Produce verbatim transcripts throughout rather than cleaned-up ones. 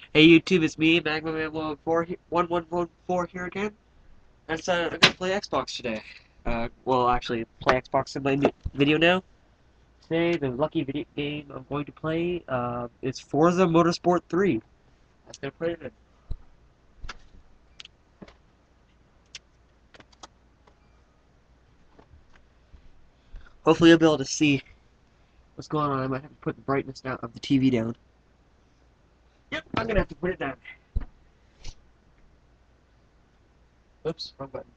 Hey YouTube, it's me, Magma Man one one one four here again. And so I'm gonna play Xbox today. Uh, well, actually, play Xbox in my new video now. Today, the lucky video game I'm going to play uh, is Forza Motorsport three. Let's go play it. Hopefully, you'll be able to see what's going on. I might have to put the brightness down of the T V down. Yep, I'm gonna have to put it down. Oops, wrong button.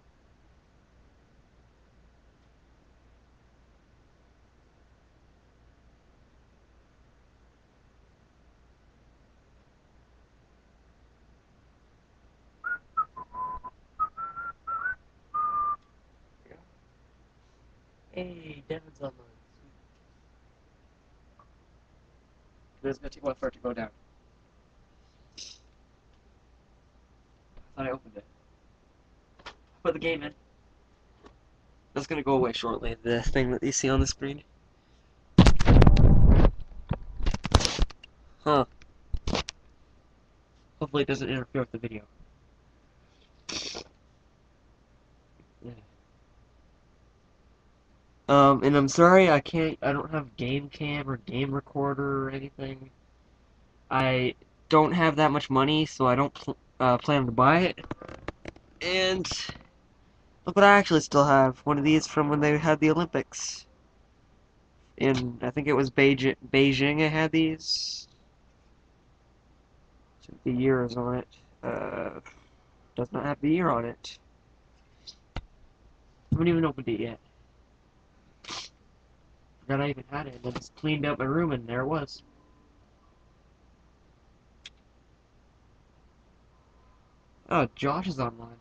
Hey, Devin's online. It's gonna take a while for it to go down. I thought I opened it. Put the game in. That's gonna go away shortly, the thing that you see on the screen. Huh. Hopefully it doesn't interfere with the video. Yeah. Um, and I'm sorry I can't, I don't have game cam or game recorder or anything. I don't have that much money, so I don't pl uh, plan to buy it. And, look what I actually still have. One of these from when they had the Olympics. In, I think it was Beijing, Beijing I had these. The year is on it. Uh, does not have the year on it. I haven't even opened it yet. Forgot I even had it, and then just cleaned out my room, and there it was. Oh, Josh is online.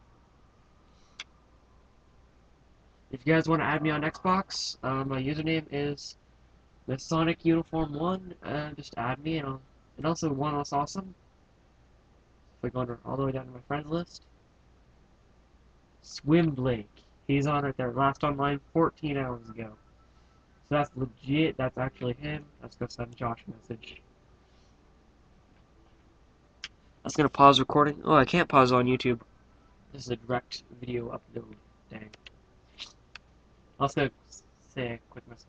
If you guys want to add me on Xbox, uh, my username is the Sonic Uniform One. Uh, just add me, and, I'll, and also one else awesome. If we go all the way down to my friends list, Swim Blake. He's on right there. Last online fourteen hours ago. So that's legit. That's actually him. Let's go send Josh a message. That's gonna pause recording. Oh, I can't pause on YouTube. This is a direct video upload. Dang. I'll just gonna say a quick message.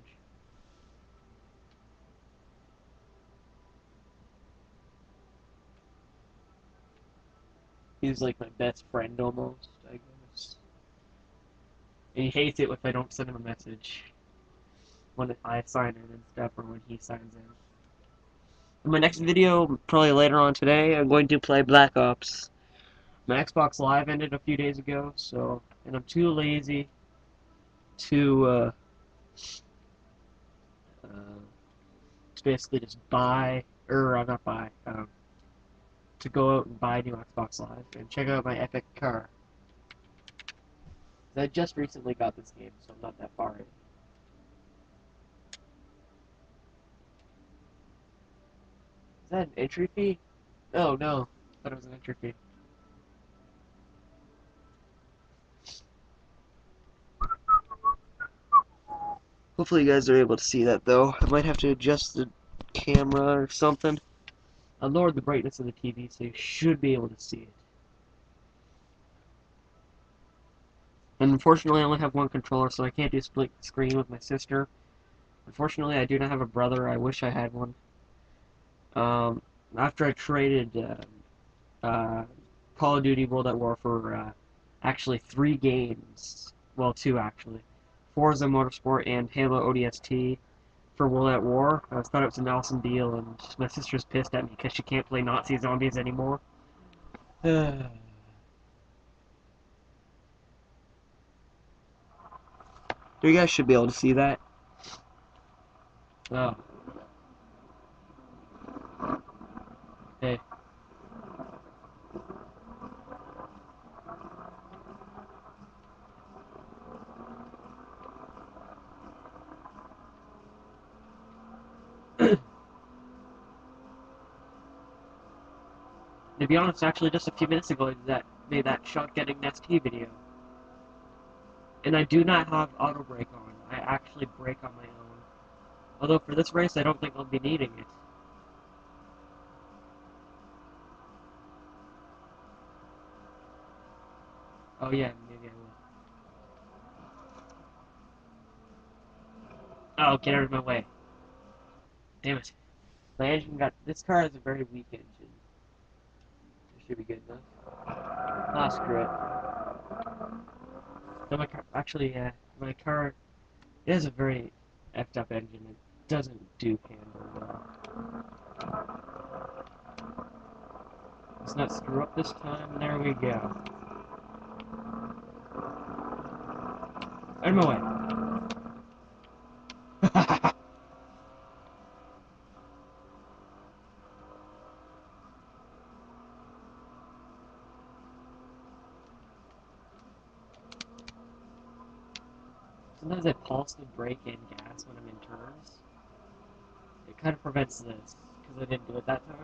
He's like my best friend almost, I guess. And he hates it if I don't send him a message when I sign in and stuff, or when he signs in. In my next video, probably later on today, I'm going to play Black Ops. My Xbox Live ended a few days ago, so, and I'm too lazy to, uh, uh, to basically just buy, or uh, not buy, um, to go out and buy a new Xbox Live and check out my epic car. I just recently got this game, so I'm not that far in. Is that an entry fee? Oh no, I thought it was an entry fee. Hopefully you guys are able to see that though. I might have to adjust the camera or something. I lowered the brightness of the T V so you should be able to see it. And unfortunately I only have one controller, so I can't do split screen with my sister. Unfortunately I do not have a brother. I wish I had one. Um, after I traded uh, uh, Call of Duty World at War for uh, actually three games, well two actually, Forza Motorsport and Halo O D S T for World at War. I thought it was an awesome deal, and my sister's pissed at me because she can't play Nazi zombies anymore. You guys should be able to see that. Oh, hey. To be honest, actually, just a few minutes ago, I did that made that shot getting N S T video, and I do not have auto brake on. I actually brake on my own. Although for this race, I don't think I'll be needing it. Oh yeah, maybe I will. Oh, get out of my way. Damn it. My engine got... This car has a very weak engine. It should be good enough. Ah, screw it. So my car... Actually, yeah. My car... It has a very effed up engine. It doesn't do handle well. Let's not screw up this time. There we go. Out of my way. Sometimes I pulse the brake and gas when I'm in turns. It kind of prevents this, because I didn't do it that time.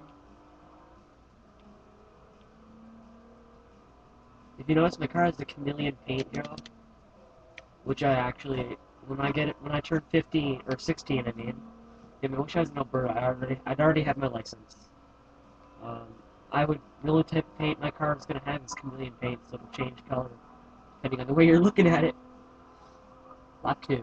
If you notice, my car has the chameleon paint job, which I actually, when I get it, when I turn fifteen, or sixteen, I mean, if I wish I was in Alberta, I already, I'd already have my license. Um, I would, the only type of paint my car is going to have is chameleon paint, so it'll change color, depending on the way you're looking at it. Lot two.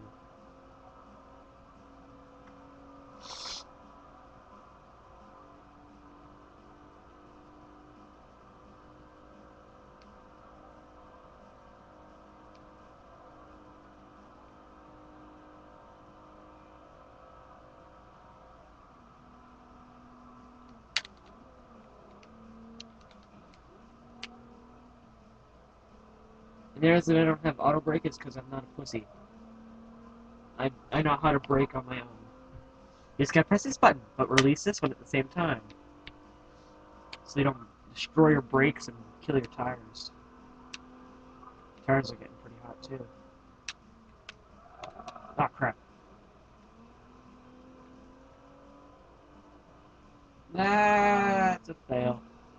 And the reason I don't have auto brake is because I'm not a pussy. I, I know how to brake on my own. You just gotta press this button, but release this one at the same time. So you don't destroy your brakes and kill your tires. Tires are getting pretty hot too. Ah, crap. That's a fail.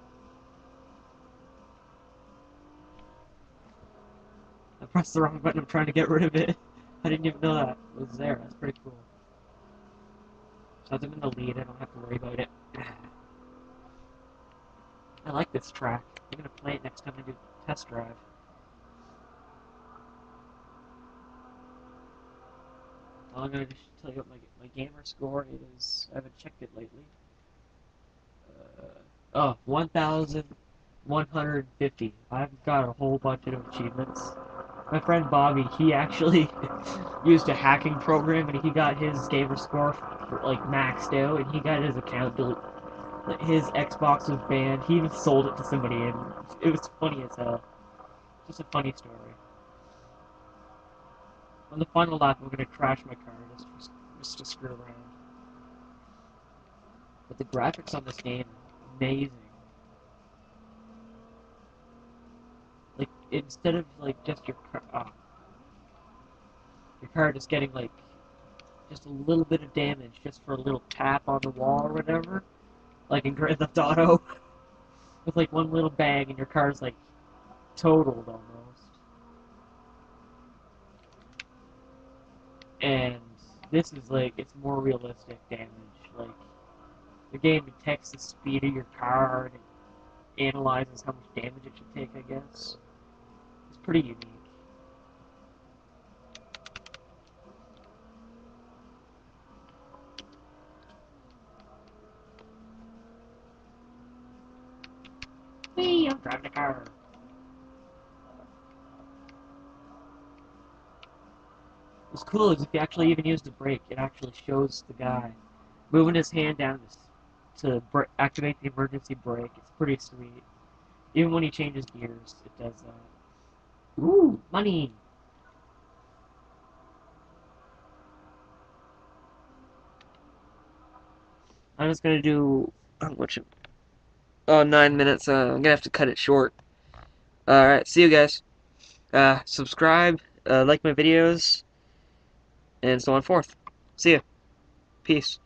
I pressed the wrong button, I'm trying to get rid of it. I didn't even know that it was there. That's pretty cool. So I'm in the lead, I don't have to worry about it. I like this track. I'm gonna play it next time I do test drive. Well, I'm gonna just tell you what my, my gamer score is. I haven't checked it lately. Uh, oh, one thousand one hundred fifty. I've got a whole bunch of achievements. My friend Bobby, he actually used a hacking program and he got his gamer score for, like maxed out, and he got his account del- his Xbox was banned. He even sold it to somebody, and it was funny as hell. Just a funny story. On the final lap, I'm gonna crash my car just for, just to screw around. But the graphics on this game are amazing. Like instead of like just your car, oh, your car just getting like just a little bit of damage just for a little tap on the wall or whatever, like in Grand Theft Auto, with like one little bang and your car's like totaled almost. And this is like it's more realistic damage. Like the game detects the speed of your car and it analyzes how much damage it should take. I guess it's pretty unique. Whee! I'm driving a car. What's cool is if you actually even use the brake, it actually shows the guy moving his hand down to, to activate the emergency brake. It's pretty sweet. Even when he changes gears, it does that. Ooh, money! I'm just gonna do how much? Oh, nine minutes. Uh, I'm gonna have to cut it short. All right, see you guys. Uh, subscribe, uh, like my videos, and so on forth. See ya. Peace.